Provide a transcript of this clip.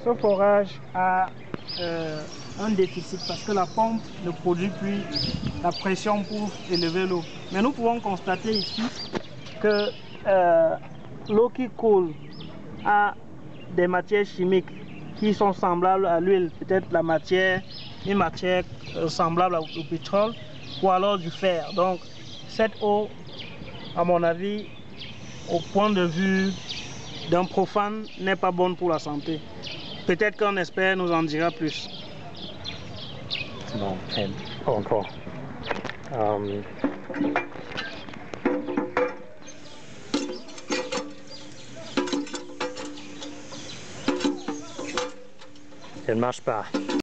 ce forage a un déficit parce que la pompe ne produit plus la pression pour élever l'eau. Mais nous pouvons constater ici que l'eau qui coule a des matières chimiques qui sont semblables à l'huile, peut-être une matière semblable au pétrole ou alors du fer. Donc cette eau, à mon avis, au point de vue d'un profane, n'est pas bonne pour la santé. Peut-être qu'un expert nous en dira plus. Non, encore. Elle ne marche pas.